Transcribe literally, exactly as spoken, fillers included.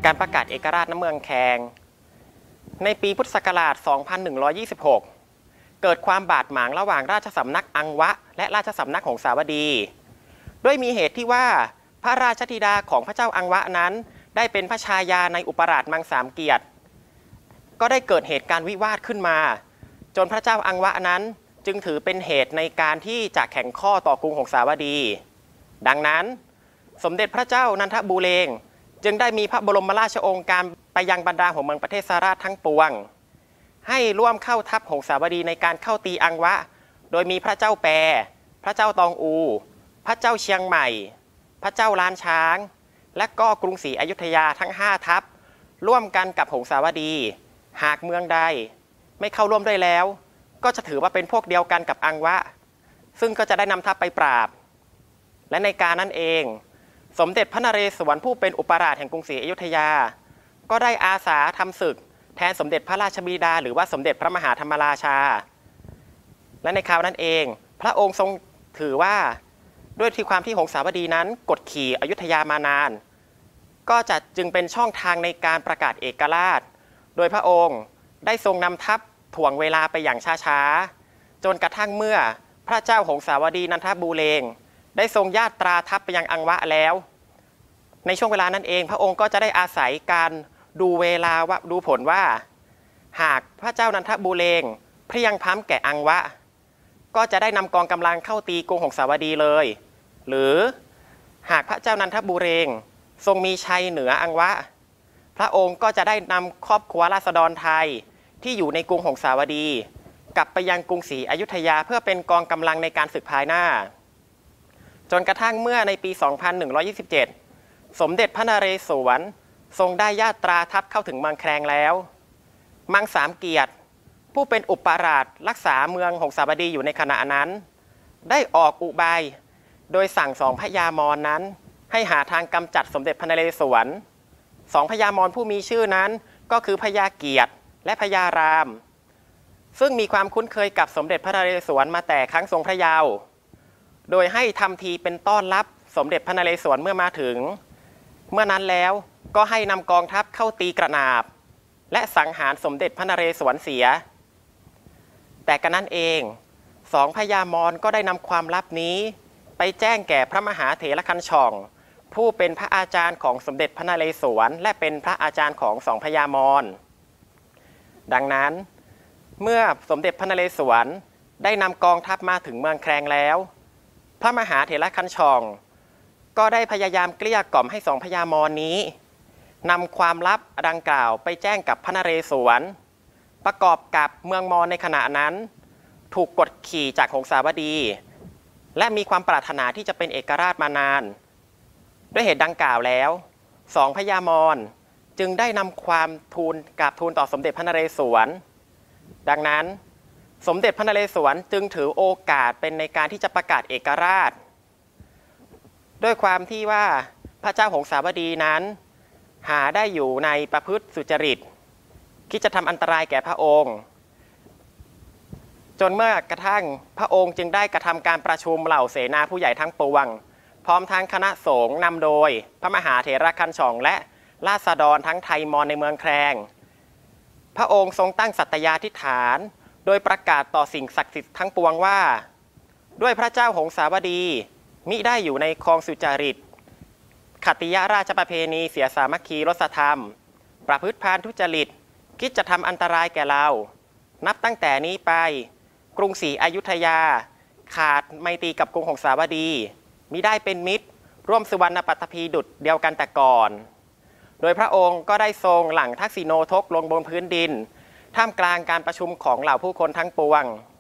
การประกาศเอกราชณเมืองแคงในปีพุทธศักราช สองพันหนึ่งร้อยยี่สิบหก เกิดความบาดหมางระหว่างราชสำนักอังวะและราชสำนักหงสาวดีด้วยมีเหตุที่ว่าพระราชธิดาของพระเจ้าอังวะนั้นได้เป็นพระชายาในอุปราชมังสามเกียรติก็ได้เกิดเหตุการณ์วิวาทขึ้นมาจนพระเจ้าอังวะนั้นจึงถือเป็นเหตุในการที่จะแข่งข้อต่อกรุงหงสาวดีดังนั้นสมเด็จพระเจ้านันทบูเรงจึงได้มีพระบรมราชโองการไปยังบรรดาหัวเมืองประเทศสาราชทั้งปวงให้ร่วมเข้าทัพหงสาวดีในการเข้าตีอังวะโดยมีพระเจ้าแปรพระเจ้าตองอูพระเจ้าเชียงใหม่พระเจ้าล้านช้างและก็กรุงศรีอยุธยาทั้งห้าทัพร่วมกันกับหงสาวดีหากเมืองใดไม่เข้าร่วมด้วยแล้วก็จะถือว่าเป็นพวกเดียวกันกับอังวะซึ่งก็จะได้นำทัพไปปราบและในการนั้นเองสมเด็จพระนเรศวรผู้เป็นอุปราชแห่งกรุงศรีอยุธยาก็ได้อาสาทำศึกแทนสมเด็จพระราชบิดาหรือว่าสมเด็จพระมหาธรรมราชาและในคราวนั้นเองพระองค์ทรงถือว่าด้วยที่ความที่หงสาวดีนั้นกดขี่อยุธยามานานก็จะจึงเป็นช่องทางในการประกาศเอกราชโดยพระองค์ได้ทรงนำทัพถ่วงเวลาไปอย่างช้าๆจนกระทั่งเมื่อพระเจ้าหงสาวดีนันทบูเรงได้ทรงญาตราทัพไปยังอังวะแล้วในช่วงเวลานั้นเองพระองค์ก็จะได้อาศัยการดูเวลาว่าดูผลว่าหากพระเจ้านันทบูเรงเพรียงพร้ำแก่อังวะก็จะได้นำกองกำลังเข้าตีกรุงหงสาวดีเลยหรือหากพระเจ้านันทบูเรงทรงมีชัยเหนืออังวะพระองค์ก็จะได้นำครอบครัวราษฎรไทยที่อยู่ในกรุงหงสาวดีกลับไปยังกรุงศรีอยุธยาเพื่อเป็นกองกำลังในการศึกภายหน้าจนกระทั่งเมื่อในปี สองพันหนึ่งร้อยยี่สิบเจ็ด สมเด็จพระนเรศวรทรงได้ญาตราทัพเข้าถึงเมืองแคลงแล้วมังสามเกียรติผู้เป็นอุปราชรักษาเมืองหงสาวดีอยู่ในขณะนั้นได้ออกอุบายโดยสั่งสองพญามรนั้นให้หาทางกำจัดสมเด็จพระนเรศวรสองพญามรผู้มีชื่อนั้นก็คือพญาเกียรติและพญารามซึ่งมีความคุ้นเคยกับสมเด็จพระนเรศวรมาแต่ครั้งทรงพระเยาว์โดยให้ทำทีเป็นต้อนรับสมเด็จพระนเรศวรเมื่อมาถึงเมื่อนั้นแล้วก็ให้นำกองทัพเข้าตีกระนาบและสังหารสมเด็จพระนเรศวรเสียแต่กันนั้นเองสองพญามรก็ได้นำความลับนี้ไปแจ้งแก่พระมหาเถรคันช่องผู้เป็นพระอาจารย์ของสมเด็จพระนเรศวรและเป็นพระอาจารย์ของสองพญามรดังนั้นเมื่อสมเด็จพระนเรศวรได้นำกองทัพมาถึงเมืองแคลงแล้วพระมหาเถรคันช่องก็ได้พยายามเกลี้ยกล่อมให้สองพญามรนี้นำความลับดังกล่าวไปแจ้งกับพระนเรศวรประกอบกับเมืองมอญในขณะนั้นถูกกดขี่จากหงสาวดีและมีความปรารถนาที่จะเป็นเอกราชมานานด้วยเหตุดังกล่าวแล้วสองพญามรจึงได้นำความทูลกราบทูลต่อสมเด็จพระนเรศวรดังนั้นสมเด็จพระนเรศวรจึงถือโอกาสเป็นในการที่จะประกาศเอกราชด้วยความที่ว่าพระเจ้าหงสาวดีนั้นหาได้อยู่ในประพฤติสุจริตคิดจะทำอันตรายแก่พระองค์จนเมื่อกระทั่งพระองค์จึงได้กระทำการประชุมเหล่าเสนาผู้ใหญ่ทั้งปวงพร้อมทั้งคณะสงฆ์นำโดยพระมหาเถรคันช่องและราษฎรทั้งไทยมอญในเมืองแคลงพระองค์ทรงตั้งสัตยาธิษฐานโดยประกาศต่อสิ่งศักดิ์สิทธิ์ทั้งปวงว่าด้วยพระเจ้าหงสาวดีมิได้อยู่ในครองสุจริตขัตติยราชประเพณีเสียสามัคคีรสธรรมประพฤติพานทุจริตคิดจะทำอันตรายแก่เรานับตั้งแต่นี้ไปกรุงศรีอยุธยาขาดไมตรีกับกรุงหงสาวดีมิได้เป็นมิตรร่วมสุวรรณปัตตภีดุจเดียวกันแต่ก่อนโดยพระองค์ก็ได้ทรงหลั่งทักษิโนทกลงบนพื้นดินท่ามกลางการประชุมของเหล่าผู้คนทั้งปวง